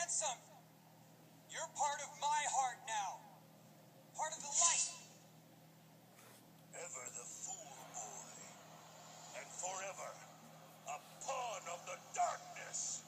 something. You're part of my heart now. Part of the light. Ever the fool boy. And forever a pawn of the darkness.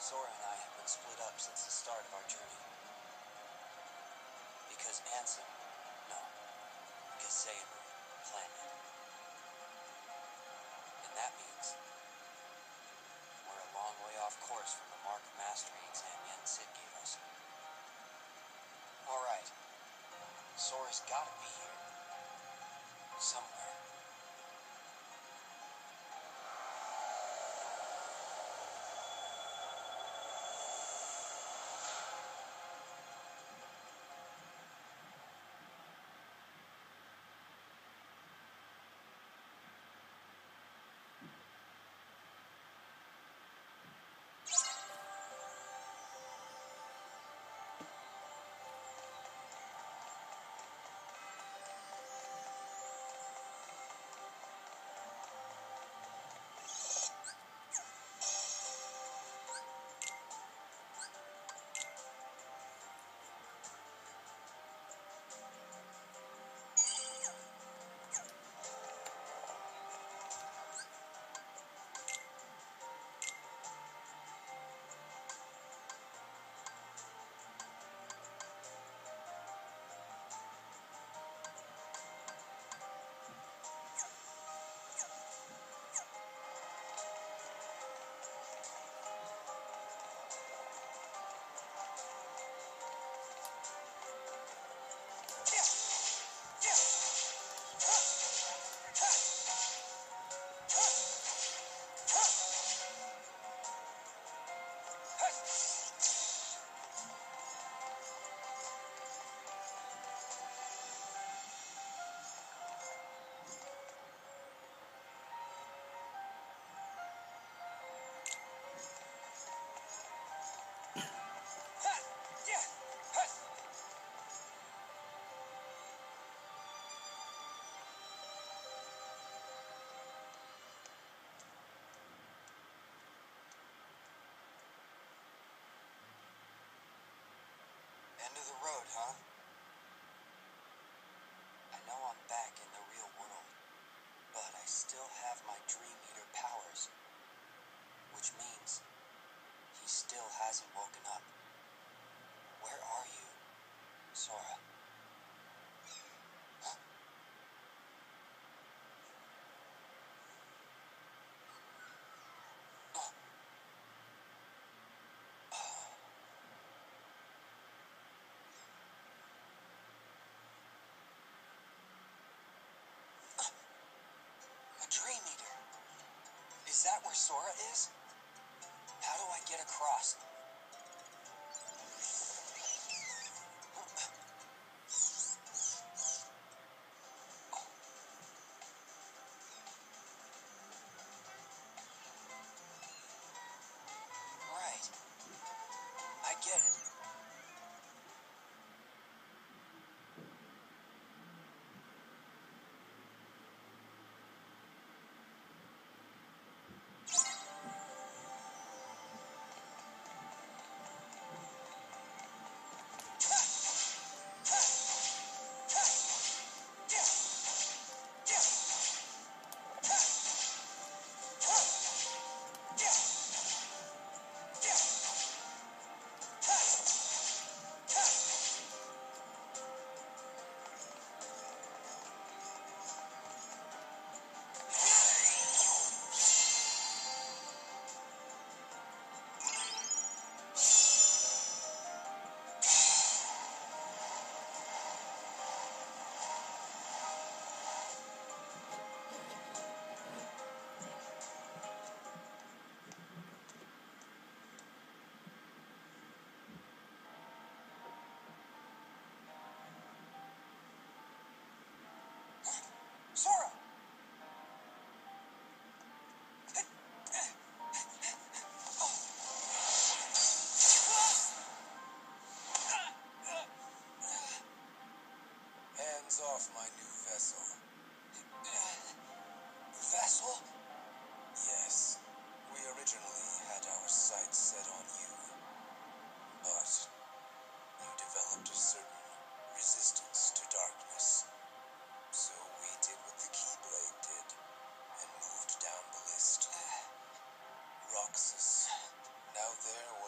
Sora and I have been split up since the start of our journey. Because Ansem, no, because Xehanort planned it. And that means we're a long way off course from the Mark of Mastery exam Yen Sid gave us. Alright, Sora's gotta be here. Somewhere. End of the road, huh? I know I'm back in the real world, but I still have my Dream Eater powers. Which means he still hasn't woken up. Where are you, Sora? Huh? A Dream Eater. Is that where Sora is? How do I get across? Right. I get it. Sora! Hands off my new vessel. Vessel? Yes, we originally had our sights set on you, but you developed a certain resistance to darkness. So we did what the Keyblade did and moved down the list. Roxas. Now there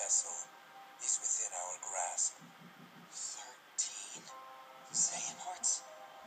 vessel is within our grasp. 13 Xehanorts?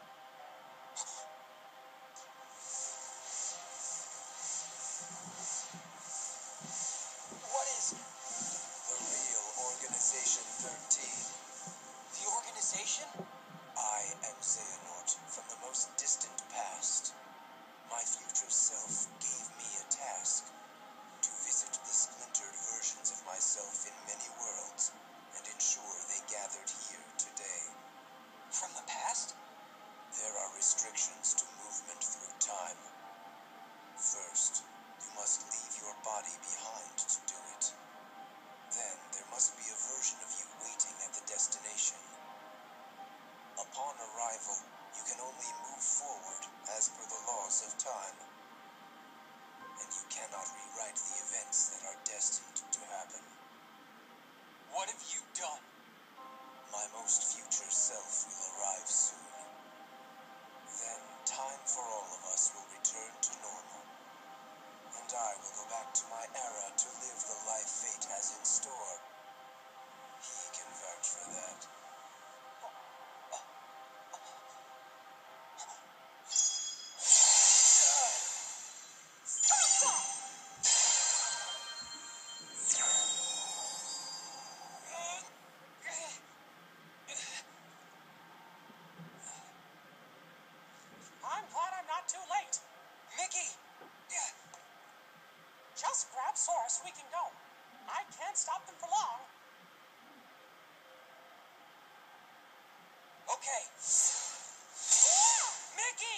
What is The real Organization 13. the organization? I am Xehanort from the most distant past. My future self gave me a task to visit the splintered versions of myself in many worlds and ensure they gathered here today. From the past? There are restrictions to movement through time. First, you must leave your body behind to do it. Then there must be a version of you waiting at the destination. Upon arrival, you can only move forward as per the laws of time. And you cannot rewrite the events that are destined to happen. What have you done? My most future self will arrive soon. Then time for all of us will return to normal. And I will go back to my era to live the life fate has in store. He can vouch for that. I'm glad I'm not too late. Mickey! Just grab Sora so we can go. I can't stop them for long. Okay. Mickey!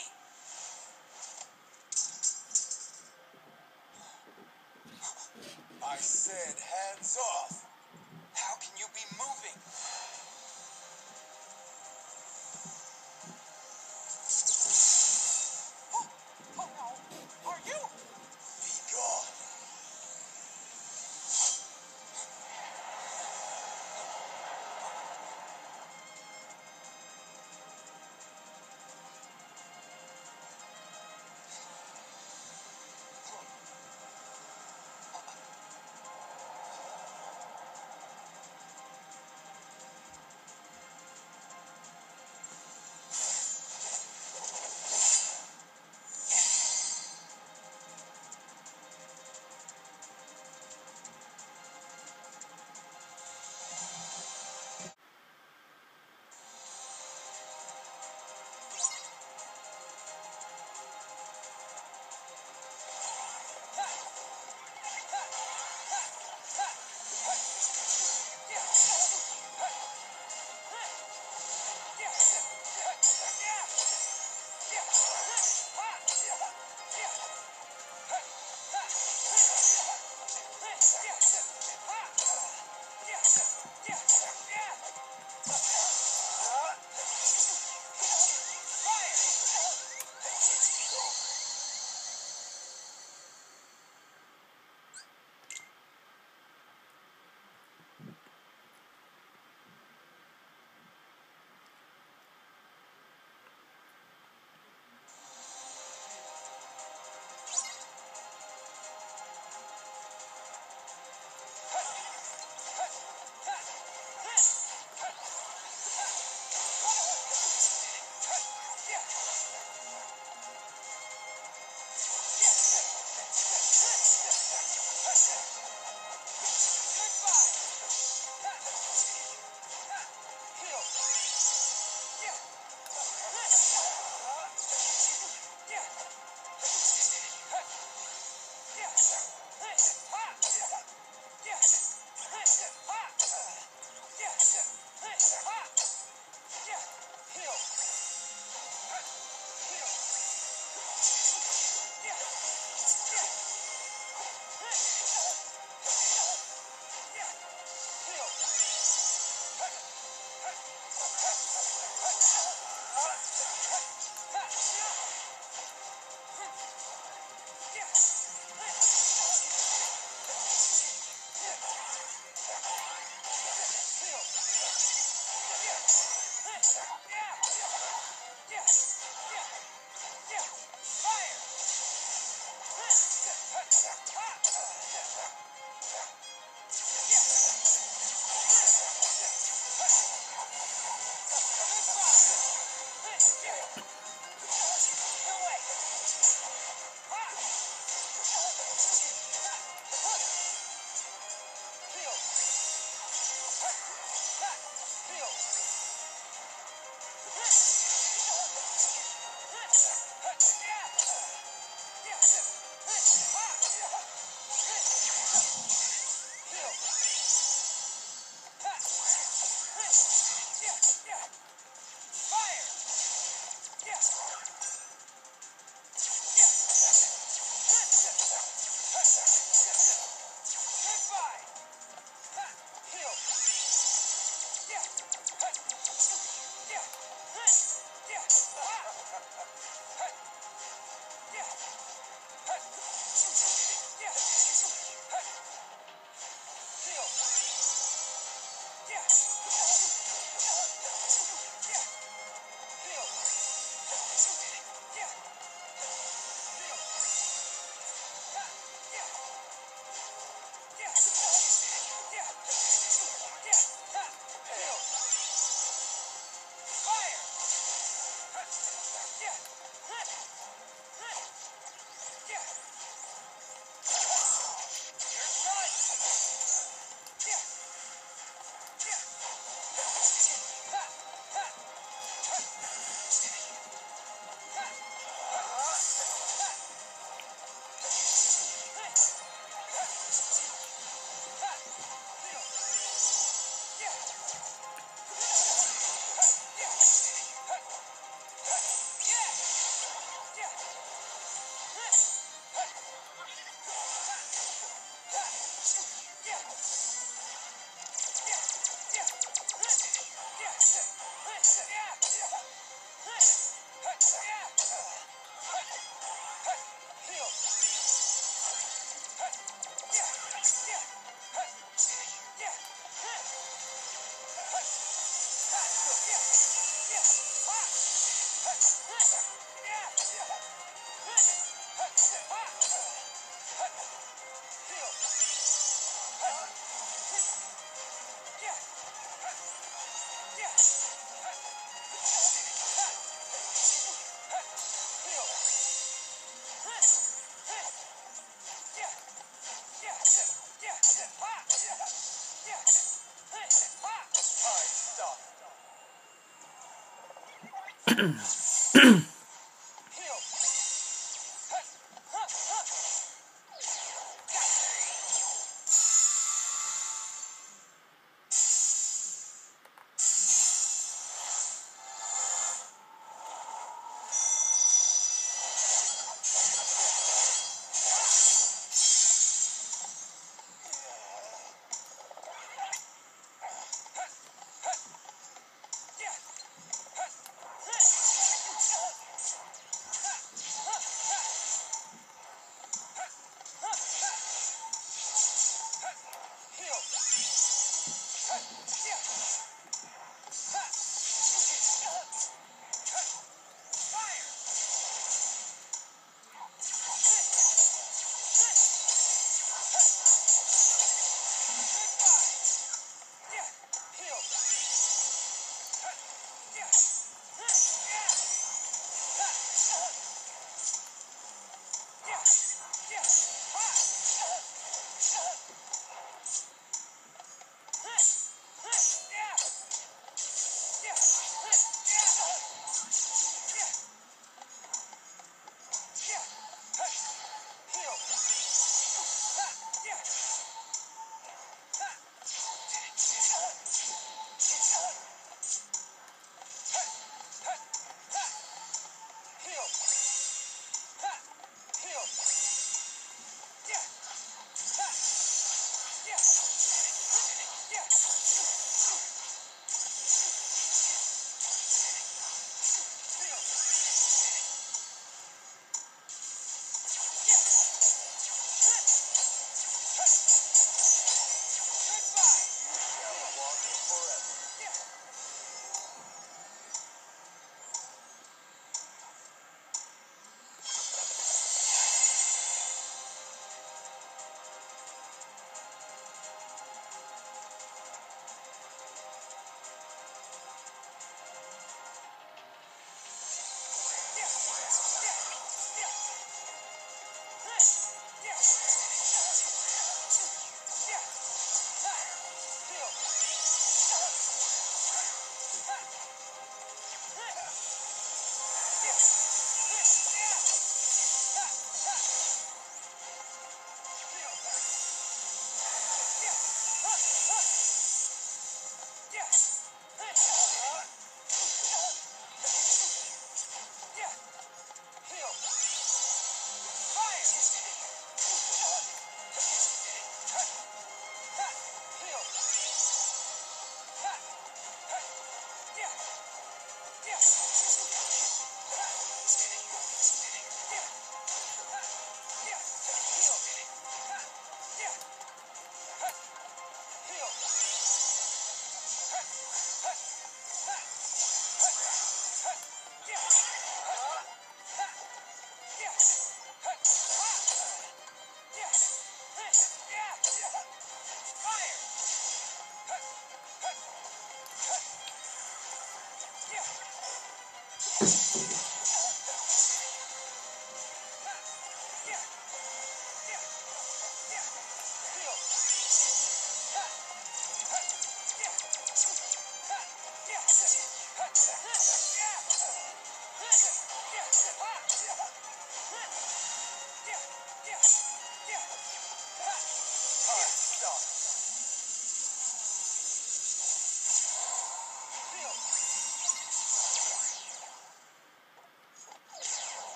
I said hands off! How can you be moving? Oh no. Are you? Be gone!